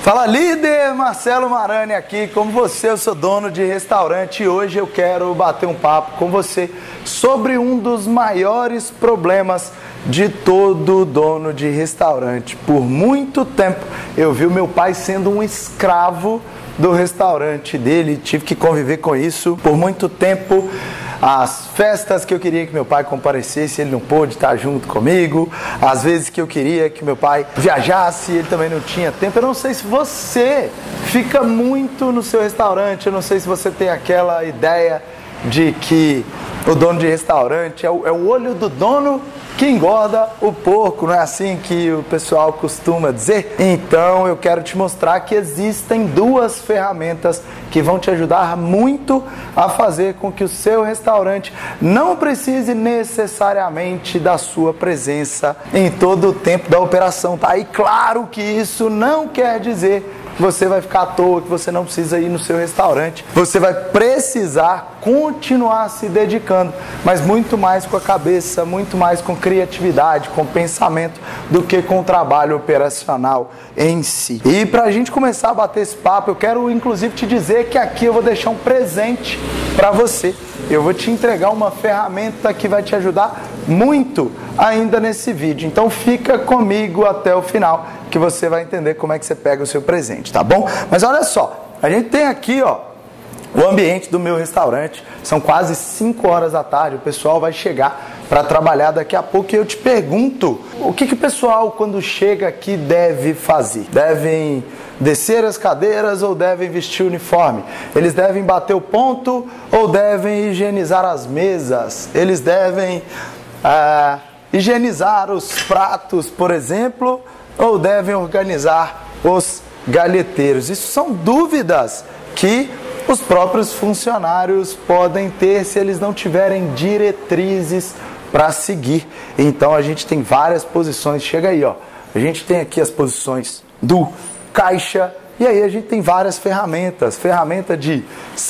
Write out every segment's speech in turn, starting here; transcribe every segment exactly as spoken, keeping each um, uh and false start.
Fala, líder! Marcelo Marani aqui. Como você, eu sou dono de restaurante e hoje eu quero bater um papo com você sobre um dos maiores problemas de todo dono de restaurante. Por muito tempo eu vi o meu pai sendo um escravo do restaurante dele, tive que conviver com isso por muito tempo. As festas que eu queria que meu pai comparecesse, ele não pôde estar junto comigo. Às vezes que eu queria que meu pai viajasse, ele também não tinha tempo. Eu não sei se você fica muito no seu restaurante, eu não sei se você tem aquela ideia de que o dono de restaurante é o, é o olho do dono que engorda o porco, não é assim que o pessoal costuma dizer? Então eu quero te mostrar que existem duas ferramentas que vão te ajudar muito a fazer com que o seu restaurante não precise necessariamente da sua presença em todo o tempo da operação, tá? E claro que isso não quer dizer que você vai ficar à toa, que você não precisa ir no seu restaurante. Você vai precisar continuar se dedicando, mas muito mais com a cabeça, muito mais com criatividade, com pensamento, do que com o trabalho operacional em si. E para a gente começar a bater esse papo, eu quero inclusive te dizer que aqui eu vou deixar um presente para você. Eu vou te entregar uma ferramenta que vai te ajudar muito ainda nesse vídeo. Então fica comigo até o final que você vai entender como é que você pega o seu presente, tá bom? Mas olha só, a gente tem aqui, ó, o ambiente do meu restaurante. São quase cinco horas da tarde, o pessoal vai chegar para trabalhar daqui a pouco e eu te pergunto, o que, que o pessoal quando chega aqui deve fazer? Devem descer as cadeiras ou devem vestir o uniforme? Eles devem bater o ponto ou devem higienizar as mesas? Eles devem ah, higienizar os pratos, por exemplo, ou devem organizar os galheteiros? Isso são dúvidas que os próprios funcionários podem ter se eles não tiverem diretrizes para seguir. Então a gente tem várias posições. Chega aí, ó. A gente tem aqui as posições do caixa. E aí a gente tem várias ferramentas, ferramenta de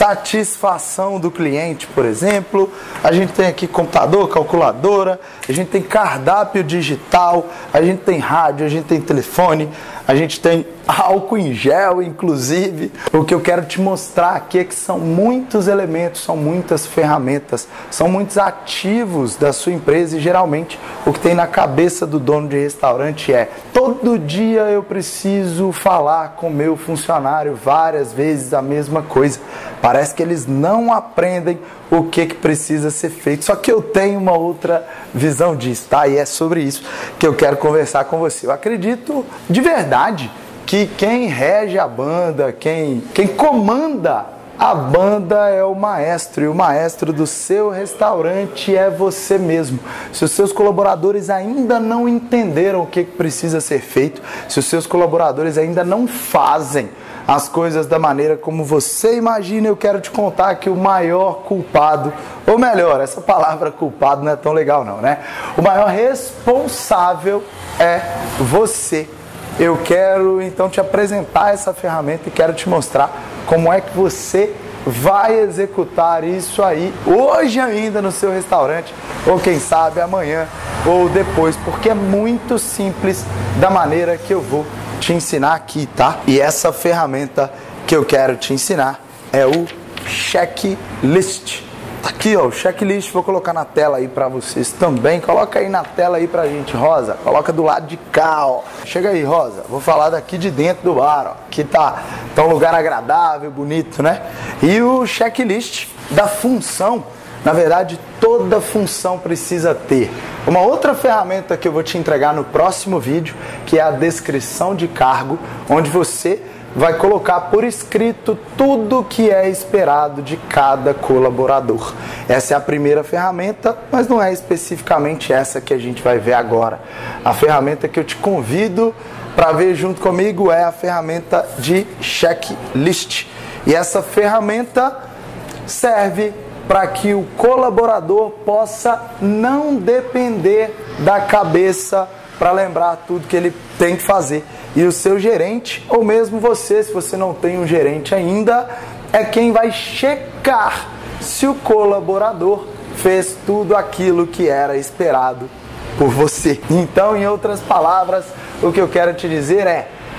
satisfação do cliente, por exemplo. A gente tem aqui computador, calculadora, a gente tem cardápio digital, a gente tem rádio, a gente tem telefone, a gente tem álcool em gel, inclusive. O que eu quero te mostrar aqui é que são muitos elementos, são muitas ferramentas, são muitos ativos da sua empresa e geralmente o que tem na cabeça do dono de restaurante é: todo dia eu preciso falar com o meu funcionário várias vezes a mesma coisa. Parece que eles não aprendem o que, que precisa ser feito. Só que eu tenho uma outra visão disso, tá? E é sobre isso que eu quero conversar com você. Eu acredito de verdade que quem rege a banda, quem, quem comanda a banda é o maestro, e o maestro do seu restaurante é você mesmo. Se os seus colaboradores ainda não entenderam o que precisa ser feito, se os seus colaboradores ainda não fazem as coisas da maneira como você imagina, eu quero te contar que o maior culpado, ou melhor, essa palavra culpado não é tão legal não, né? O maior responsável é você. Eu quero então te apresentar essa ferramenta e quero te mostrar como é que você vai executar isso aí hoje ainda no seu restaurante, ou quem sabe amanhã ou depois, porque é muito simples da maneira que eu vou te ensinar aqui, tá? E essa ferramenta que eu quero te ensinar é o checklist. Tá aqui, ó, o checklist, vou colocar na tela aí pra vocês também. Coloca aí na tela aí pra gente, Rosa. Coloca do lado de cá, ó. Chega aí, Rosa. Vou falar daqui de dentro do bar, ó. Aqui tá, tá um lugar agradável, bonito, né? E o checklist da função, na verdade, toda função precisa ter. Uma outra ferramenta que eu vou te entregar no próximo vídeo, que é a descrição de cargo, onde você vai colocar por escrito tudo que é esperado de cada colaborador. Essa é a primeira ferramenta, mas não é especificamente essa que a gente vai ver agora. A ferramenta que eu te convido para ver junto comigo é a ferramenta de checklist. E essa ferramenta serve para que o colaborador possa não depender da cabeça para lembrar tudo que ele tem que fazer. E o seu gerente, ou mesmo você, se você não tem um gerente ainda, é quem vai checar se o colaborador fez tudo aquilo que era esperado por você. Então, em outras palavras, o que eu quero te dizer é: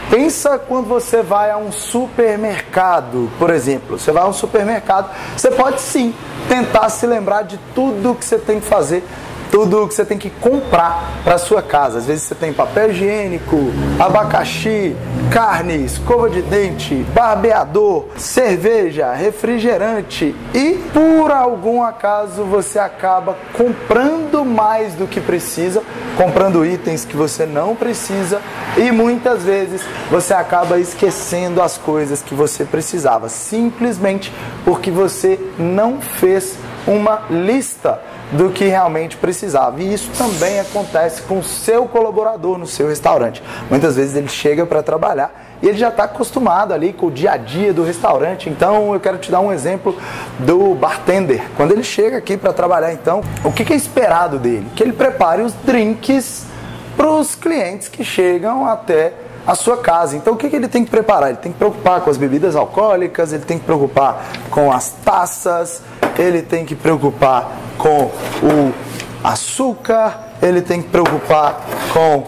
Pensa quando você vai a um supermercado, por exemplo. Você vai a um supermercado, você pode sim tentar se lembrar de tudo que você tem que fazer, tudo que você tem que comprar para sua casa. Às vezes você tem papel higiênico, abacaxi, carne, escova de dente, barbeador, cerveja, refrigerante e por algum acaso você acaba comprando mais do que precisa, comprando itens que você não precisa e muitas vezes você acaba esquecendo as coisas que você precisava, simplesmente porque você não fez uma lista do que realmente precisava. E isso também acontece com o seu colaborador no seu restaurante. Muitas vezes ele chega para trabalhar e ele já está acostumado ali com o dia a dia do restaurante. Então eu quero te dar um exemplo do bartender. Quando ele chega aqui para trabalhar, então, o que é esperado dele? Que ele prepare os drinks para os clientes que chegam até a sua casa. Então o que, que ele tem que preparar? Ele tem que preocupar com as bebidas alcoólicas, ele tem que preocupar com as taças, ele tem que preocupar com o açúcar, ele tem que preocupar com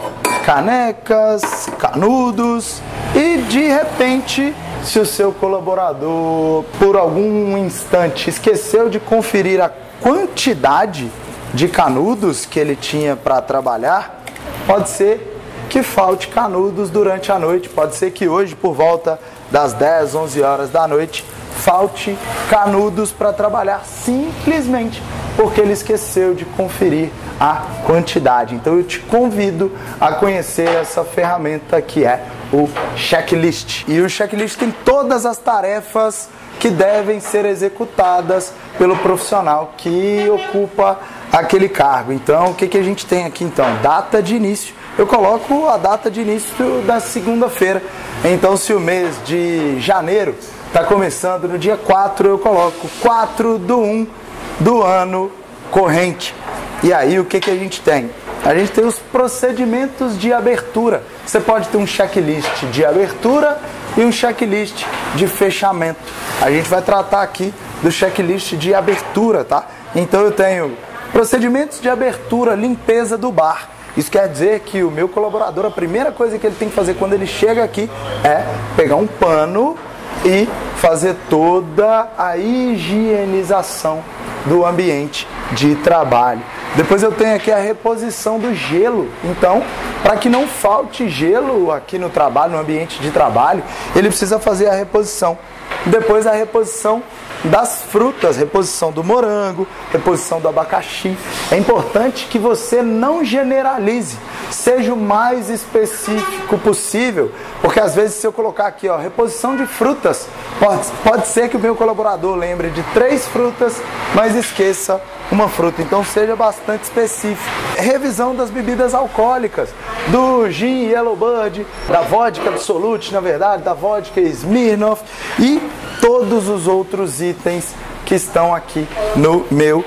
canecas, canudos e de repente, se o seu colaborador por algum instante esqueceu de conferir a quantidade de canudos que ele tinha para trabalhar, pode ser que falte canudos durante a noite, pode ser que hoje por volta das dez, onze horas da noite falte canudos para trabalhar simplesmente porque ele esqueceu de conferir a quantidade. Então eu te convido a conhecer essa ferramenta que é o checklist. E o checklist tem todas as tarefas que devem ser executadas pelo profissional que ocupa aquele cargo. Então o que, que a gente tem aqui então? Data de início. Eu coloco a data de início da segunda-feira. Então se o mês de janeiro está começando no dia quatro, eu coloco quatro do um do ano corrente. E aí o que, que a gente tem? A gente tem os procedimentos de abertura. Você pode ter um checklist de abertura e um checklist de fechamento. A gente vai tratar aqui do checklist de abertura, tá? Então eu tenho procedimentos de abertura, limpeza do bar. Isso quer dizer que o meu colaborador, a primeira coisa que ele tem que fazer quando ele chega aqui é pegar um pano e fazer toda a higienização do ambiente de trabalho. Depois eu tenho aqui a reposição do gelo. Então, para que não falte gelo aqui no trabalho, no ambiente de trabalho, ele precisa fazer a reposição. Depois a reposição das frutas, reposição do morango, reposição do abacaxi. É importante que você não generalize, seja o mais específico possível, porque às vezes se eu colocar aqui, ó, reposição de frutas, pode, pode ser que o meu colaborador lembre de três frutas, mas esqueça uma fruta. Então seja bastante específico. Revisão das bebidas alcoólicas, do gin Yellowbird, da vodka Absolute, na verdade, da vodka Smirnoff e todos os outros itens que estão aqui no meu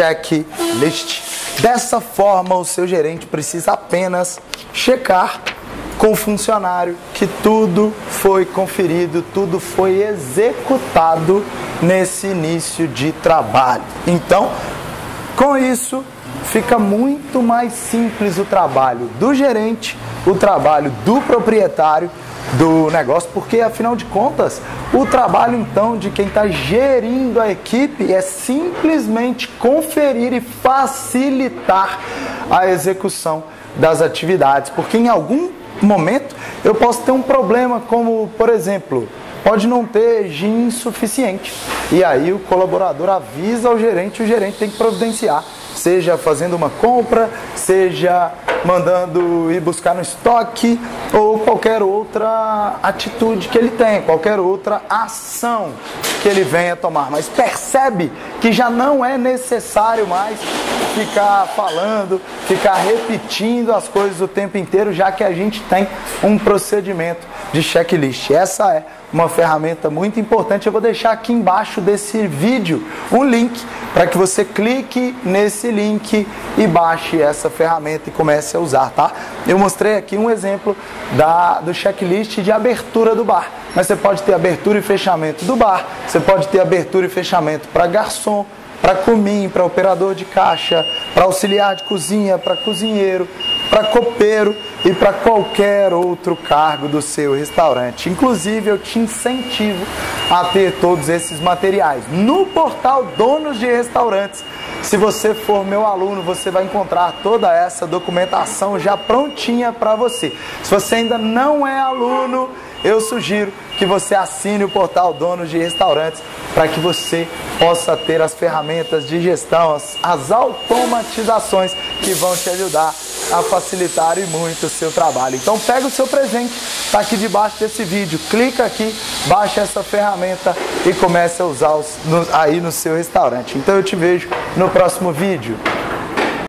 checklist. Dessa forma, o seu gerente precisa apenas checar com o funcionário que tudo foi conferido, tudo foi executado nesse início de trabalho. Então, com isso, fica muito mais simples o trabalho do gerente, o trabalho do proprietário do negócio, porque afinal de contas, o trabalho então de quem está gerindo a equipe é simplesmente conferir e facilitar a execução das atividades, porque em algum momento eu posso ter um problema, como por exemplo, pode não ter gin suficiente, e aí o colaborador avisa ao gerente, o gerente tem que providenciar, seja fazendo uma compra, seja mandando ir buscar no estoque ou qualquer outra atitude que ele tenha, qualquer outra ação que ele venha tomar. Mas percebe que já não é necessário mais ficar falando, ficar repetindo as coisas o tempo inteiro, já que a gente tem um procedimento de checklist. Essa é uma ferramenta muito importante. Eu vou deixar aqui embaixo desse vídeo um link para que você clique nesse link e baixe essa ferramenta e comece a usar, tá? Eu mostrei aqui um exemplo da, do checklist de abertura do bar, mas você pode ter abertura e fechamento do bar, você pode ter abertura e fechamento para garçom, para comim, para operador de caixa, para auxiliar de cozinha, para cozinheiro, para copeiro e para qualquer outro cargo do seu restaurante. Inclusive, eu te incentivo a ter todos esses materiais. No portal Donos de Restaurantes, se você for meu aluno, você vai encontrar toda essa documentação já prontinha para você. Se você ainda não é aluno, eu sugiro que você assine o portal Donos de Restaurantes para que você possa ter as ferramentas de gestão, as, as automatizações que vão te ajudar a facilitar e muito o seu trabalho. Então pega o seu presente, está aqui debaixo desse vídeo, clica aqui, baixa essa ferramenta e comece a usar os, no, aí no seu restaurante. Então eu te vejo no próximo vídeo.